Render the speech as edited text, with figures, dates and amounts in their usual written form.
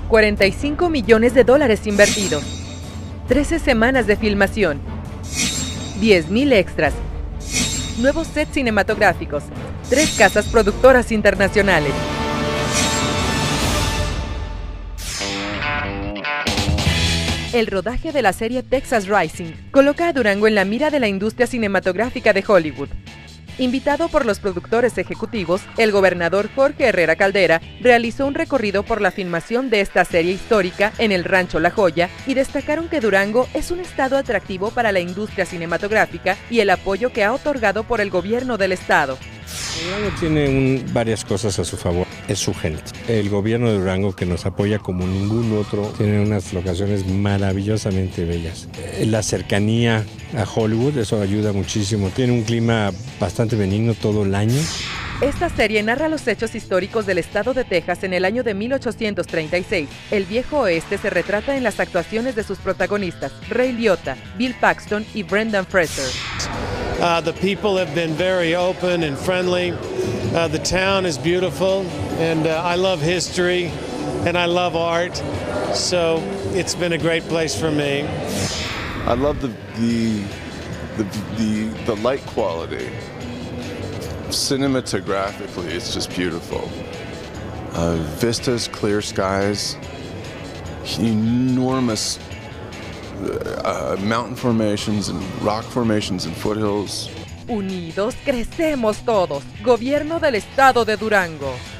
$45 millones invertidos, 13 semanas de filmación, 10,000 extras, nuevos sets cinematográficos, 3 casas productoras internacionales. El rodaje de la serie Texas Rising coloca a Durango en la mira de la industria cinematográfica de Hollywood. Invitado por los productores ejecutivos, el gobernador Jorge Herrera Caldera realizó un recorrido por la filmación de esta serie histórica en el Rancho La Joya y destacaron que Durango es un estado atractivo para la industria cinematográfica y el apoyo que ha otorgado por el gobierno del estado. Durango tiene varias cosas a su favor, es su gente. El gobierno de Durango, que nos apoya como ningún otro, tiene unas locaciones maravillosamente bellas. La cercanía a Hollywood, eso ayuda muchísimo. Tiene un clima bastante benigno todo el año. Esta serie narra los hechos históricos del estado de Texas en el año de 1836. El viejo oeste se retrata en las actuaciones de sus protagonistas, Ray Liotta, Bill Paxton y Brendan Fraser. The people have been very open and friendly. The town is beautiful, and I love history, and I love art. So it's been a great place for me. I love the light quality. Cinematographically, it's just beautiful. Vistas, clear skies, enormous mountain formations and rock formations and foothills. Unidos crecemos todos. Gobierno del estado de Durango.